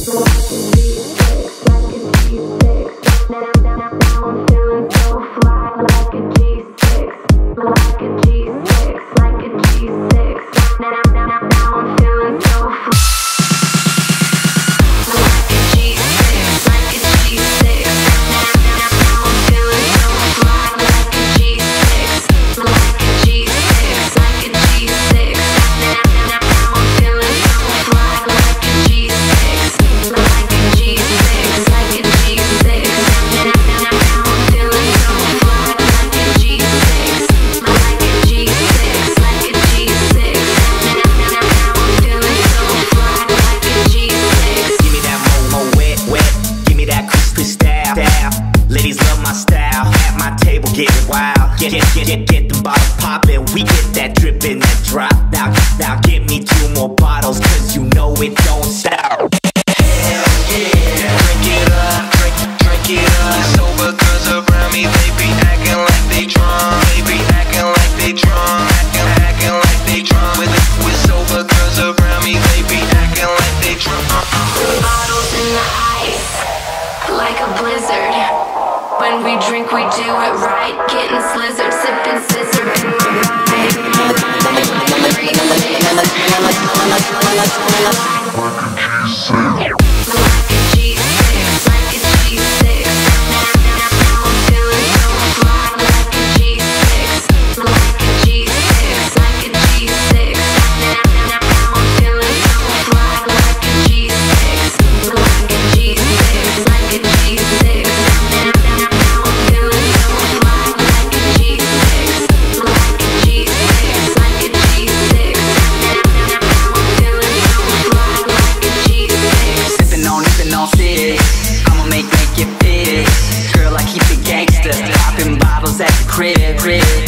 Ladies love my style, at my table get wild. Get the bottle poppin', we get that drip and that drop. Now get me 2 more bottles, cause you know it don't stop. Hell yeah, drink it up, drink it up. Sober girls around me, they be acting like they drunk. They be acting like they drunk, acting like they drunk. With sober girls around me, they be acting like they drunk. Bottles in the ice, like a blizzard. When we drink, we do it right. Getting slizzard, sipping scissor in my ride. Like a G6, like a G6. Now I'm feeling so fly. Like a G6, like a G6, like a G6. Now I'm feeling so fly. Like a G6, like a G6, like a G6. I'ma make it fit. Girl, I keep it gangsta, popping bottles at the crib.